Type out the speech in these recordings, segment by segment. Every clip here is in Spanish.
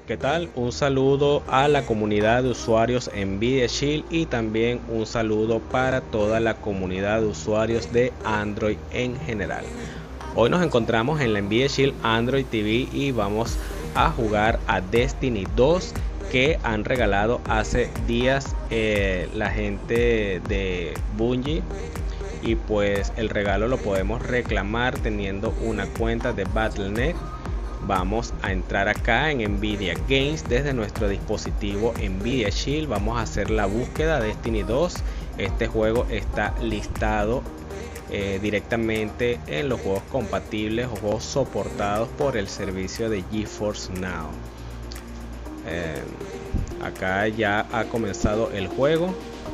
¿Qué tal? Un saludo a la comunidad de usuarios Nvidia Shield y también un saludo para toda la comunidad de usuarios de Android en general. Hoy nos encontramos en la Nvidia Shield Android TV y vamos a jugar a Destiny 2 que han regalado hace días la gente de Bungie, y pues el regalo lo podemos reclamar teniendo una cuenta de Battle.net. Vamos a entrar acá en Nvidia Games desde nuestro dispositivo Nvidia Shield. Vamos a hacer la búsqueda de Destiny 2. Este juego está listado directamente en los juegos compatibles o juegos soportados por el servicio de GeForce Now. Acá ya ha comenzado el juego.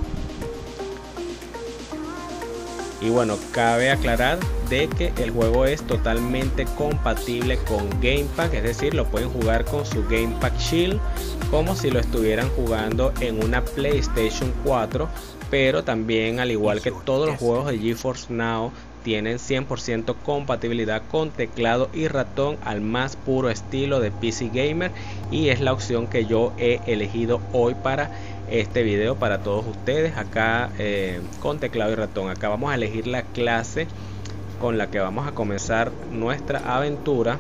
Y bueno, cabe aclarar de que el juego es totalmente compatible con Game Pack, es decir, lo pueden jugar con su Game Pack Shield como si lo estuvieran jugando en una PlayStation 4, pero también, al igual que todos los juegos de GeForce Now, tienen 100% compatibilidad con teclado y ratón al más puro estilo de PC Gamer, y es la opción que yo he elegido hoy para este video para todos ustedes. Acá con teclado y ratón. Acá vamos a elegir la clase con la que vamos a comenzar nuestra aventura,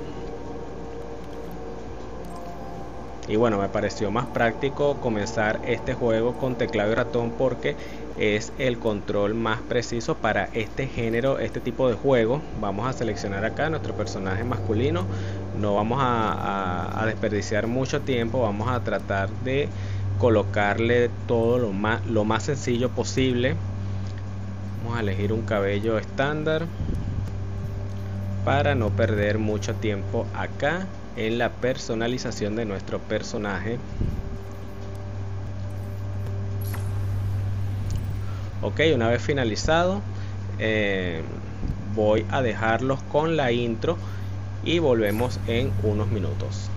y bueno, me pareció más práctico comenzar este juego con teclado y ratón porque es el control más preciso para este género, este tipo de juego. Vamos a seleccionar acá nuestro personaje masculino. No vamos a desperdiciar mucho tiempo. Vamos a tratar de colocarle todo lo más sencillo posible. Vamos a elegir un cabello estándar para no perder mucho tiempo acá en la personalización de nuestro personaje. Ok, una vez finalizado, voy a dejarlos con la intro y volvemos en unos minutos.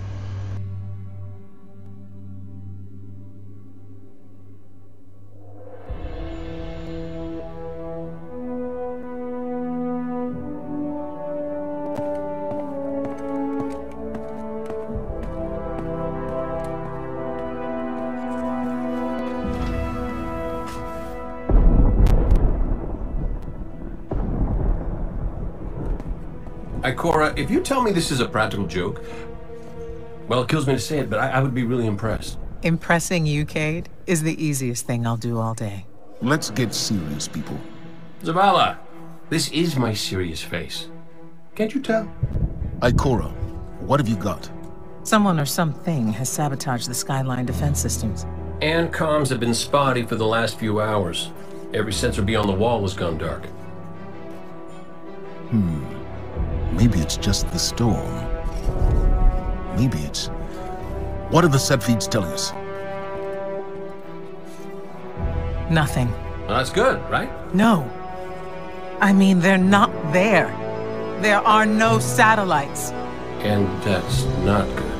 Ikora, if you tell me this is a practical joke, well, it kills me to say it, but I would be really impressed. Impressing you, Cade, is the easiest thing I'll do all day. Let's get serious, people. Zavala, this is my serious face. Can't you tell? Ikora, what have you got? Someone or something has sabotaged the Skyline defense systems. And comms have been spotty for the last few hours. Every sensor beyond the wall has gone dark. Maybe it's just the storm. Maybe it's... What are the set feeds telling us? Nothing. Well, that's good, right? No. I mean, they're not there. There are no satellites. And that's not good.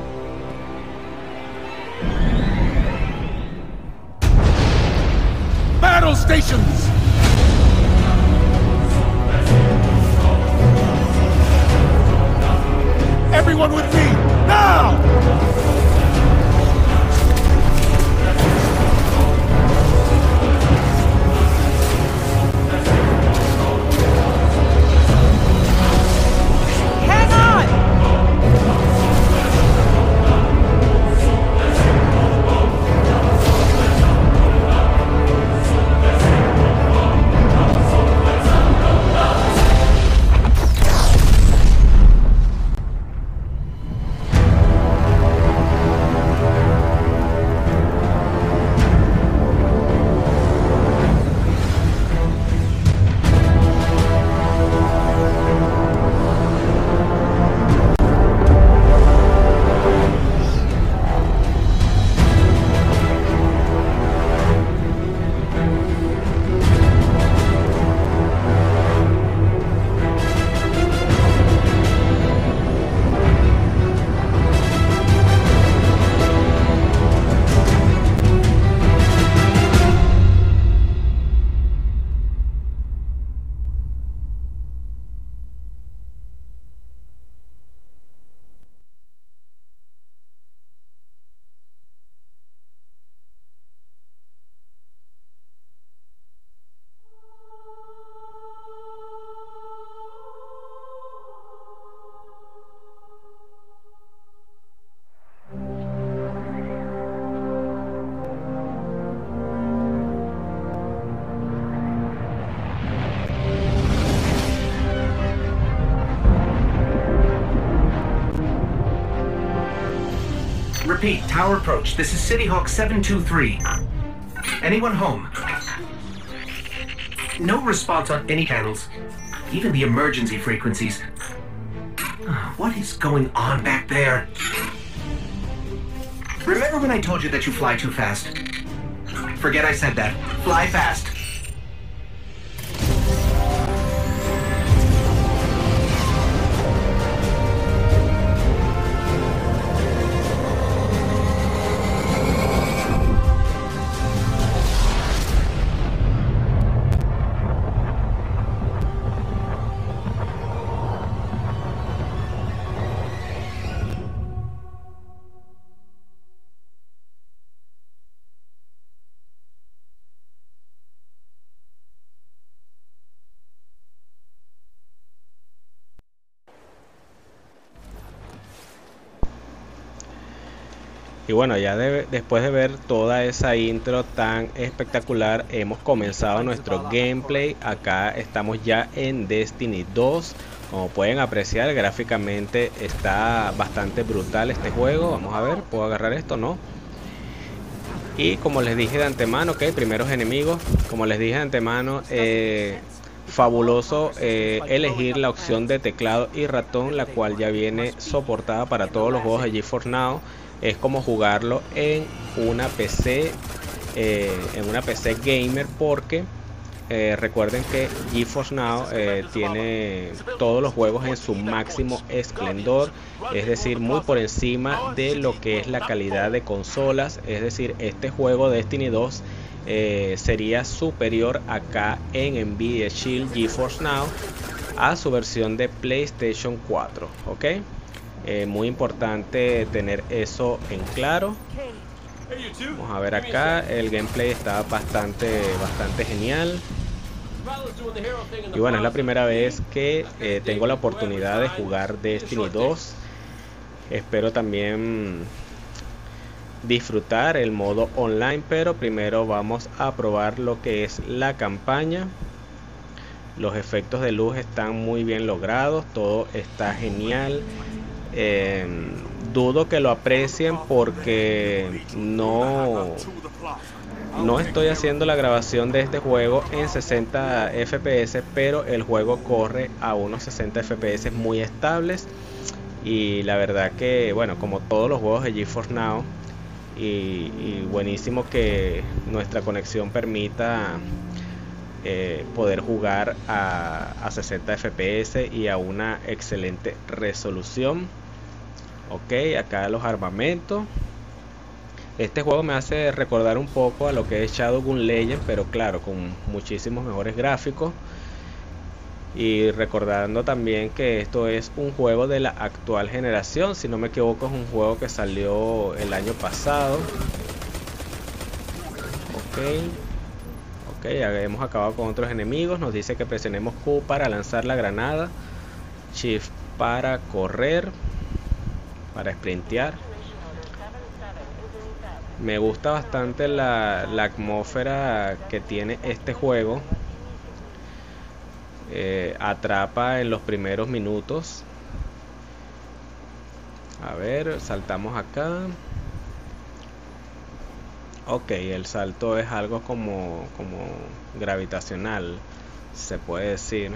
Battle stations! Everyone with me, now! Hang on! Repeat, tower approach. This is City Hawk 723. Anyone home? No response on any channels. Even the emergency frequencies. What is going on back there? Remember when I told you that you fly too fast? Forget I said that. Fly fast. Y bueno, ya después de ver toda esa intro tan espectacular, hemos comenzado nuestro gameplay. Acá estamos ya en Destiny 2. Como pueden apreciar, gráficamente está bastante brutal este juego. Vamos a ver, ¿puedo agarrar esto? No. Y como les dije de antemano, primeros enemigos. Como les dije de antemano, fabuloso elegir la opción de teclado y ratón, la cual ya viene soportada para todos los juegos de GeForce Now. Es como jugarlo en una PC gamer, porque recuerden que GeForce Now tiene todos los juegos en su máximo esplendor, es decir, muy por encima de lo que es la calidad de consolas. Es decir, este juego Destiny 2 sería superior acá en Nvidia Shield GeForce Now a su versión de PlayStation 4, ¿ok? Muy importante tener eso en claro. Vamos a ver acá, el gameplay está bastante genial. Y bueno, es la primera vez que tengo la oportunidad de jugar Destiny 2. Espero también disfrutar el modo online, pero primero vamos a probar lo que es la campaña. Los efectos de luz están muy bien logrados, todo está genial. Dudo que lo aprecien porque no estoy haciendo la grabación de este juego en 60 FPS, pero el juego corre a unos 60 FPS muy estables. Y la verdad que, bueno, como todos los juegos de GeForce Now, y buenísimo que nuestra conexión permita poder jugar a 60 FPS y a una excelente resolución. Ok, acá los armamentos. Este juego me hace recordar un poco a lo que es Shogun Legends, pero claro, con muchísimos mejores gráficos. Y recordando también que esto es un juego de la actual generación, si no me equivoco es un juego que salió el año pasado. Ok, ya hemos acabado con otros enemigos. Nos dice que presionemos Q para lanzar la granada, Shift para correr, para sprintear. Me gusta bastante la atmósfera que tiene este juego. Atrapa en los primeros minutos. A ver, saltamos acá. Ok, el salto es algo como gravitacional, se puede decir.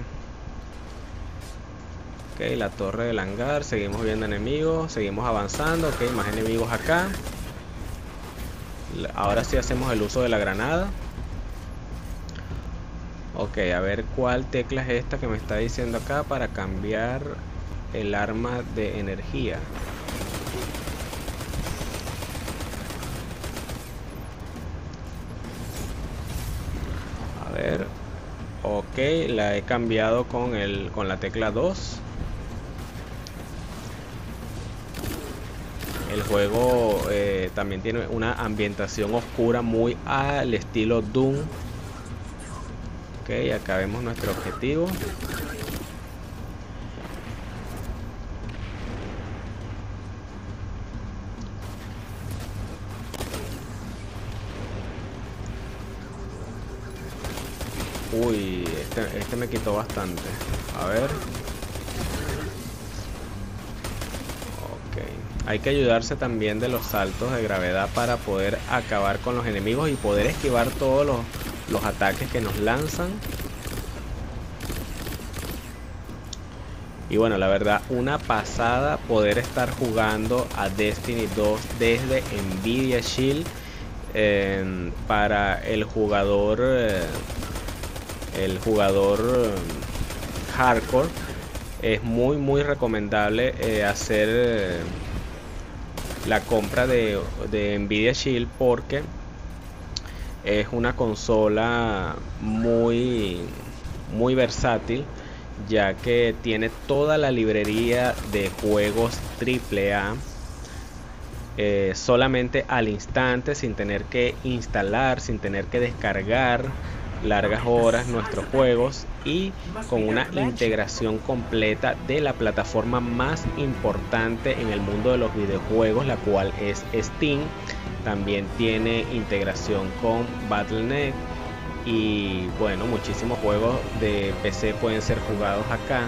Ok, la torre del hangar, seguimos viendo enemigos, seguimos avanzando. Ok, más enemigos acá. Ahora sí hacemos el uso de la granada. Ok, a ver cuál tecla es esta que me está diciendo acá para cambiar el arma de energía. A ver, ok, la he cambiado con la tecla 2. El juego también tiene una ambientación oscura muy al estilo Doom. Ok, acá vemos nuestro objetivo. Uy, este me quitó bastante. A ver. Ok, Hay que ayudarse también de los saltos de gravedad para poder acabar con los enemigos y poder esquivar todos los ataques que nos lanzan. Y bueno, la verdad, una pasada poder estar jugando a Destiny 2 desde Nvidia Shield. Para el jugador hardcore es muy recomendable hacer la compra de Nvidia Shield, porque es una consola muy versátil, ya que tiene toda la librería de juegos AAA solamente al instante, sin tener que instalar, sin tener que descargar largas horas nuestros juegos, y con una integración completa de la plataforma más importante en el mundo de los videojuegos, la cual es Steam. También tiene integración con Battle.net, y bueno, muchísimos juegos de PC pueden ser jugados acá,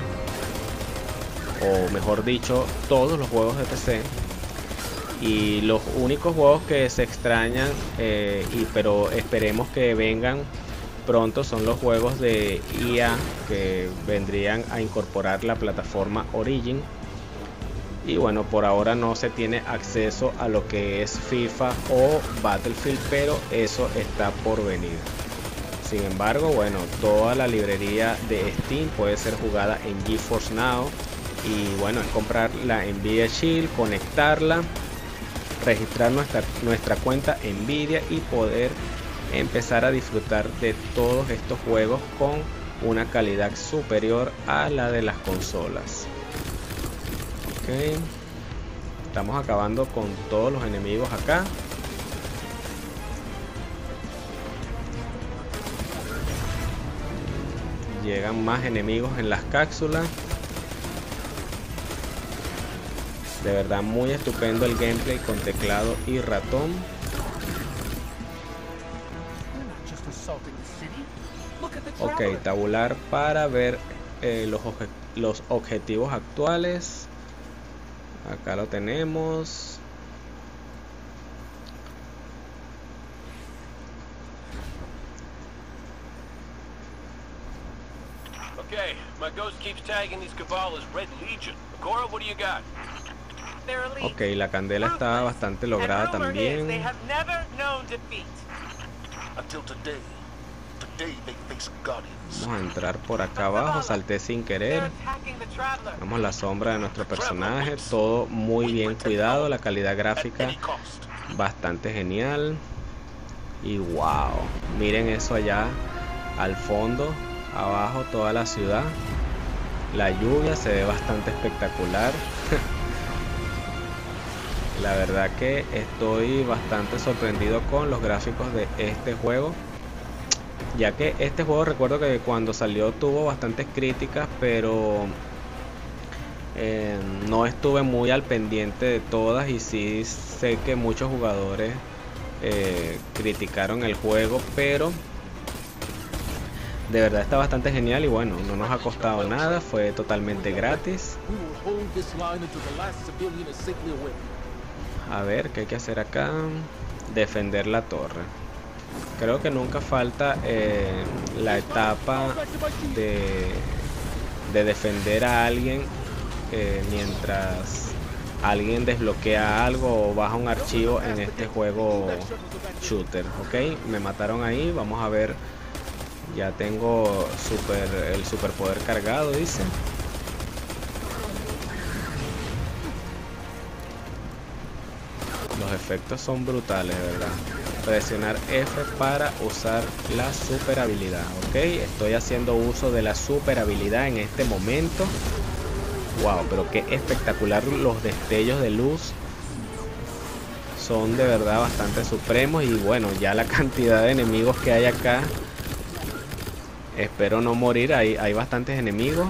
o mejor dicho, todos los juegos de PC. Y los únicos juegos que se extrañan, pero esperemos que vengan pronto, son los juegos de EA, que vendrían a incorporar la plataforma Origin. Y bueno, por ahora no se tiene acceso a lo que es FIFA o Battlefield, pero eso está por venir. Sin embargo, bueno, toda la librería de Steam puede ser jugada en GeForce Now. Y bueno, es comprar la Nvidia Shield, conectarla, registrar nuestra cuenta Nvidia y poder empezar a disfrutar de todos estos juegos con una calidad superior a la de las consolas. Ok, estamos acabando con todos los enemigos acá. Llegan más enemigos en las cápsulas. De verdad, muy estupendo el gameplay con teclado y ratón. Ok, tabular para ver los objetivos actuales. Acá lo tenemos. Okay, my ghost keeps tagging these Cabal as Red Legion. Cora, what do you got? Ok, la candela está bastante lograda también. Vamos a entrar por acá abajo, salté sin querer. Vamos a la sombra de nuestro personaje, todo muy bien cuidado, la calidad gráfica bastante genial. Y wow, miren eso allá al fondo, abajo toda la ciudad. La lluvia se ve bastante espectacular. La verdad que estoy bastante sorprendido con los gráficos de este juego, ya que este juego, recuerdo que cuando salió tuvo bastantes críticas, pero no estuve muy al pendiente de todas, y sí sé que muchos jugadores criticaron el juego, pero de verdad está bastante genial. Y bueno, no nos ha costado nada, fue totalmente gratis. A ver, ¿qué hay que hacer acá? Defender la torre. Creo que nunca falta la etapa de defender a alguien mientras alguien desbloquea algo o baja un archivo en este juego shooter. Ok, me mataron ahí, vamos a ver. Ya tengo el superpoder cargado, dice. Los efectos son brutales, de verdad. Presionar F para usar la super habilidad. Ok, estoy haciendo uso de la super habilidad en este momento. Wow, pero qué espectacular, los destellos de luz son de verdad bastante supremos. Y bueno, ya la cantidad de enemigos que hay acá, espero no morir. Hay bastantes enemigos.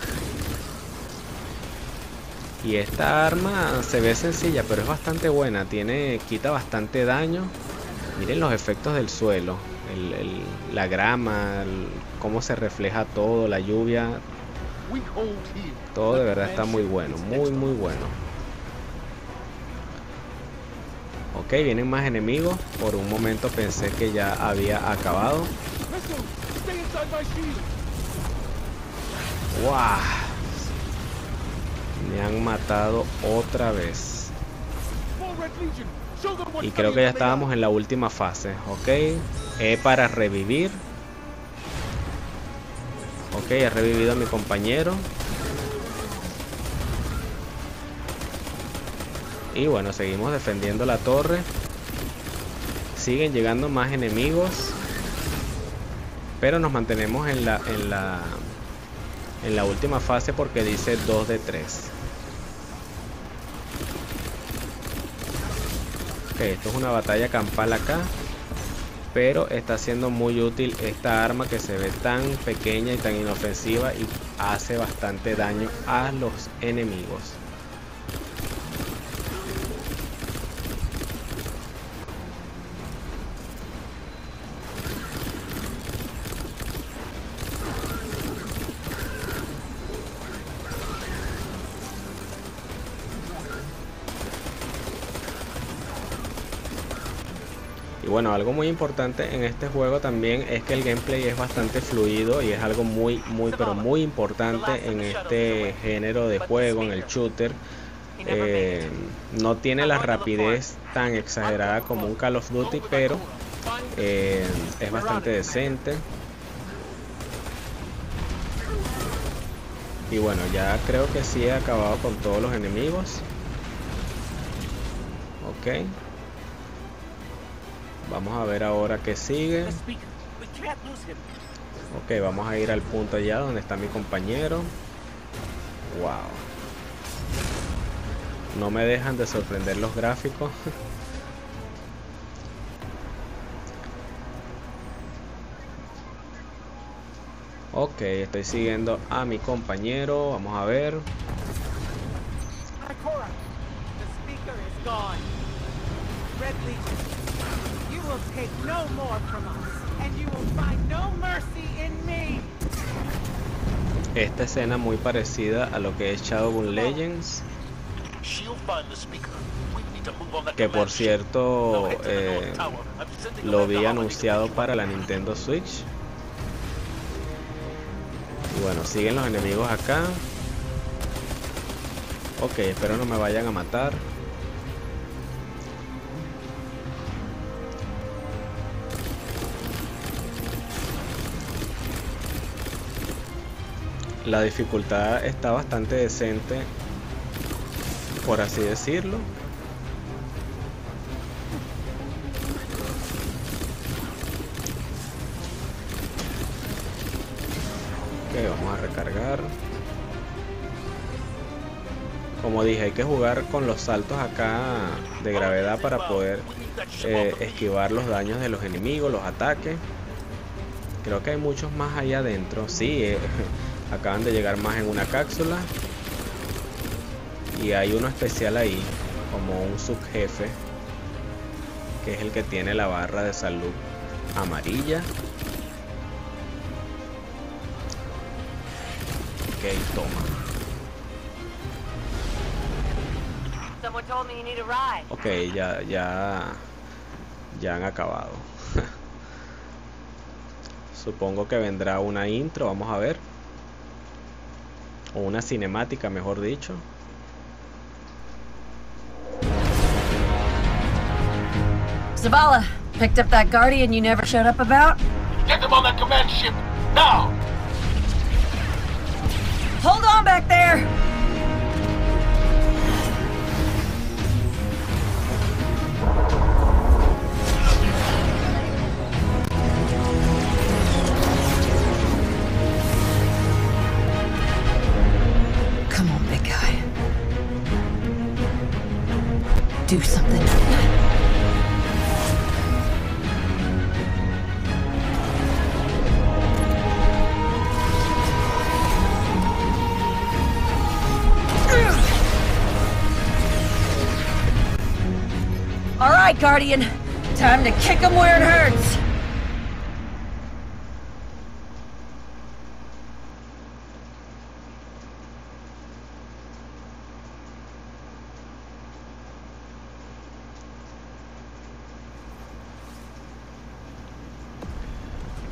Y esta arma se ve sencilla, pero es bastante buena. Quita bastante daño. Miren los efectos del suelo, la grama, cómo se refleja todo, la lluvia. Todo de verdad está muy bueno, muy bueno. Ok, vienen más enemigos. Por un momento pensé que ya había acabado. ¡Wow! Me han matado otra vez. Y creo que ya estábamos en la última fase. Ok, para revivir. Ok, he revivido a mi compañero. Y bueno, seguimos defendiendo la torre. Siguen llegando más enemigos. Pero nos mantenemos en la última fase porque dice 2 de 3. Ok, esto es una batalla campal acá. Pero está siendo muy útil esta arma que se ve tan pequeña y tan inofensiva y hace bastante daño a los enemigos. Y bueno, algo muy importante en este juego también es que el gameplay es bastante fluido y es algo pero muy importante en este género de juego, en el shooter. No tiene la rapidez tan exagerada como un Call of Duty, pero es bastante decente. Y bueno, ya creo que sí he acabado con todos los enemigos. Ok. Vamos a ver ahora qué sigue. Ok, vamos a ir al punto allá donde está mi compañero. Wow. No me dejan de sorprender los gráficos. Ok, estoy siguiendo a mi compañero. Vamos a ver. Esta escena muy parecida a lo que es Shadowgun Legends, que por cierto lo vi anunciado para la Nintendo Switch. Y bueno, siguen los enemigos acá. Ok, espero no me vayan a matar. La dificultad está bastante decente, por así decirlo. Ok, vamos a recargar. Como dije, hay que jugar con los saltos acá de gravedad para poder esquivar los daños de los enemigos, los ataques. Creo que hay muchos más allá adentro. Sí, acaban de llegar más en una cápsula. Y hay uno especial ahí, como un subjefe, que es el que tiene la barra de salud amarilla. Ok, toma. Ok, ya han acabado. Supongo que vendrá una intro, vamos a ver. O una cinemática, mejor dicho. Zavala, picked up that Guardian you never showed up about? Get them on that command ship, now! Hold on back there! Come on, big guy. Do something. All right, Guardian. Time to kick him where it hurts.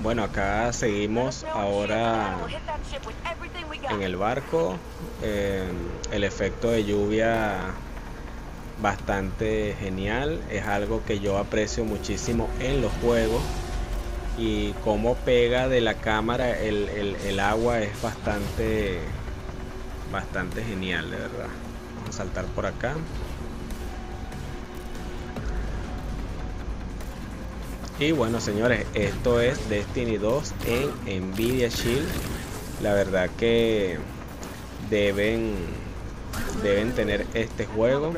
Bueno, acá seguimos ahora en el barco. El efecto de lluvia bastante genial, es algo que yo aprecio muchísimo en los juegos, y cómo pega de la cámara el agua es bastante genial, de verdad. Vamos a saltar por acá. Y bueno, señores, esto es Destiny 2 en Nvidia Shield. La verdad que deben tener este juego.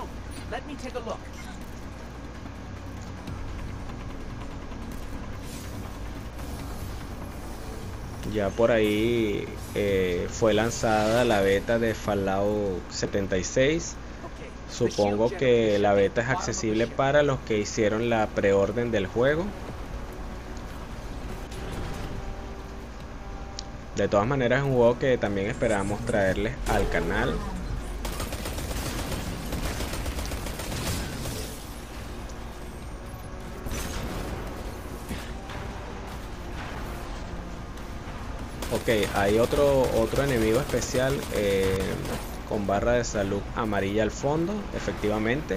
Ya por ahí fue lanzada la beta de Fallout 76. Supongo que la beta es accesible para los que hicieron la preorden del juego. De todas maneras, es un juego que también esperamos traerles al canal. Ok, hay otro enemigo especial con barra de salud amarilla al fondo, efectivamente.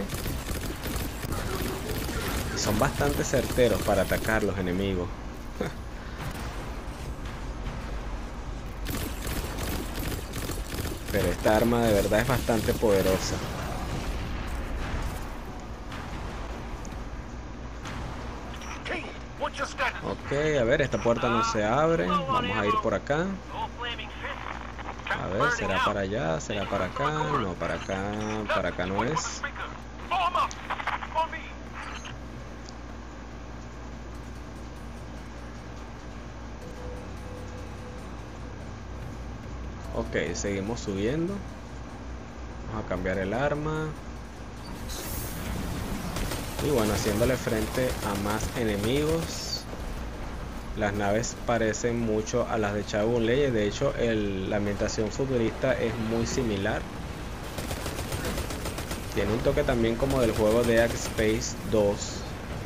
Son bastante certeros para atacar los enemigos. Pero esta arma de verdad es bastante poderosa. Ok, a ver, esta puerta no se abre. Vamos a ir por acá. A ver, ¿será para allá? ¿Será para acá? No, para acá no es. Ok, seguimos subiendo. Vamos a cambiar el arma. Y bueno, haciéndole frente a más enemigos. Las naves parecen mucho a las de Shogun Legends. De hecho, la ambientación futurista es muy similar. Tiene un toque también como del juego de Dead Space 2.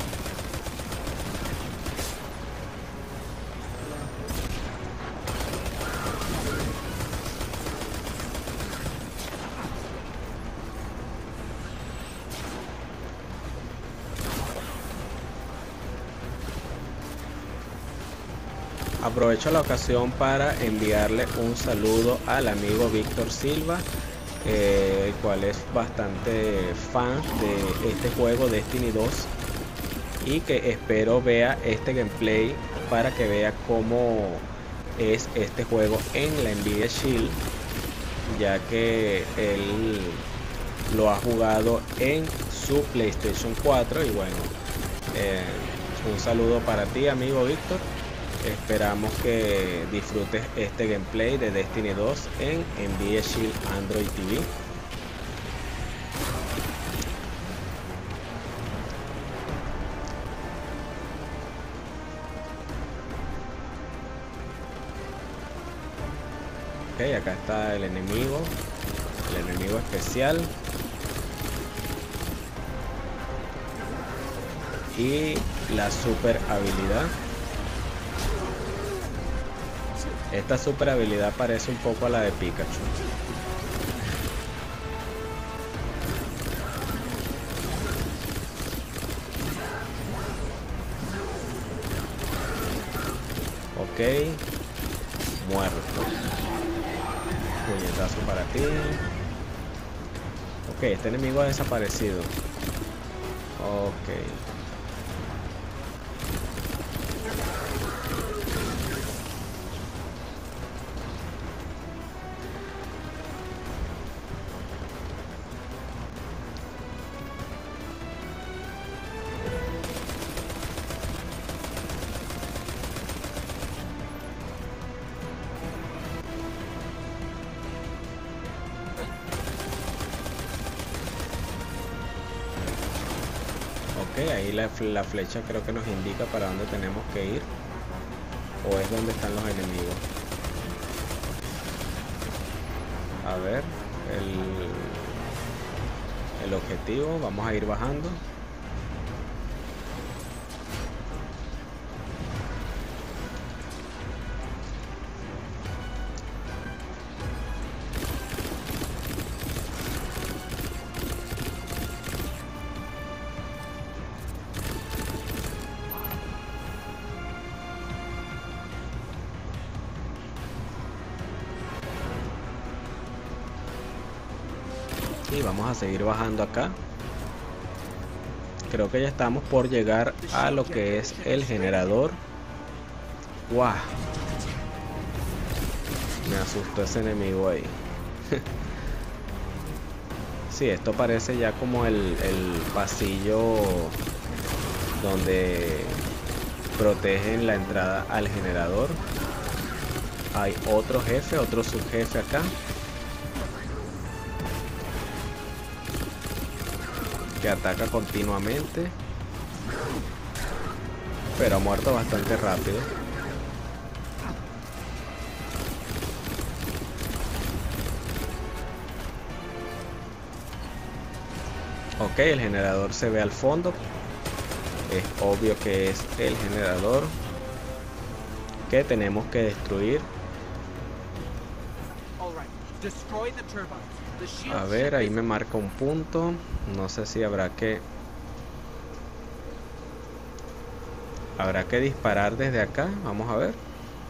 Aprovecho la ocasión para enviarle un saludo al amigo Víctor Silva, el cual es bastante fan de este juego Destiny 2, y que espero vea este gameplay para que vea cómo es este juego en la Nvidia Shield, ya que él lo ha jugado en su PlayStation 4. Y bueno, un saludo para ti, amigo Víctor. Esperamos que disfrutes este gameplay de Destiny 2 en Nvidia Shield Android TV. Ok, acá está el enemigo especial. Y la super habilidad. Esta super habilidad parece un poco a la de Pikachu. Ok, muerto. Puñetazo para ti. Ok, este enemigo ha desaparecido. Ok. Ahí la flecha creo que nos indica para dónde tenemos que ir, o es donde están los enemigos. A ver, el objetivo, vamos a ir bajando. Y vamos a seguir bajando acá. Creo que ya estamos por llegar a lo que es el generador. ¡Wow! Me asustó ese enemigo ahí. Sí, esto parece ya como el pasillo donde protegen la entrada al generador. Hay otro jefe, otro subjefe acá, que ataca continuamente, pero ha muerto bastante rápido. Ok, el generador se ve al fondo. Es obvio que es el generador que tenemos que destruir. A ver, ahí me marca un punto. No sé si habrá que disparar desde acá. Vamos a ver.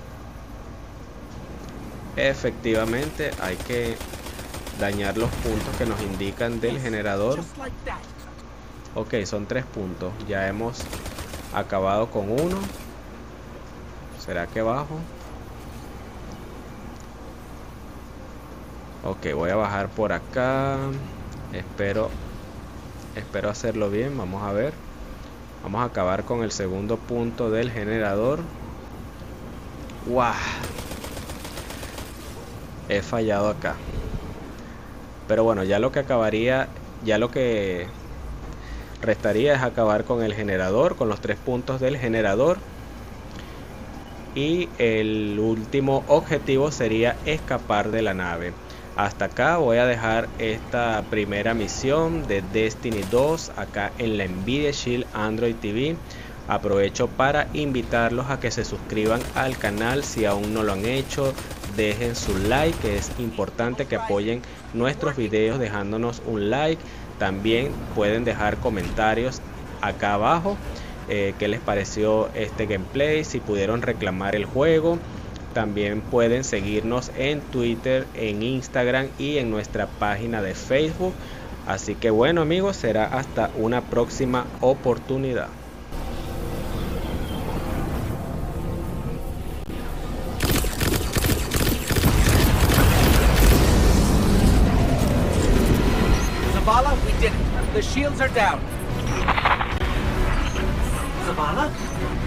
Efectivamente, hay que dañar los puntos que nos indican del generador. Ok, son 3 puntos. Ya hemos acabado con uno. ¿Será que bajo? Ok, voy a bajar por acá. Espero hacerlo bien. Vamos a ver. Vamos a acabar con el segundo punto del generador. ¡Wow! He fallado acá. Pero bueno, ya lo que restaría es acabar con el generador, con los 3 puntos del generador. Y el último objetivo sería escapar de la nave. Hasta acá voy a dejar esta primera misión de Destiny 2 acá en la Nvidia Shield Android TV. Aprovecho para invitarlos a que se suscriban al canal si aún no lo han hecho. Dejen su like, que es importante que apoyen nuestros videos dejándonos un like. También pueden dejar comentarios acá abajo. Qué les pareció este gameplay, si pudieron reclamar el juego. También pueden seguirnos en Twitter, en Instagram y en nuestra página de Facebook. Así que bueno amigos, será hasta una próxima oportunidad. Zavala, we did it. The shields are down. Zavala?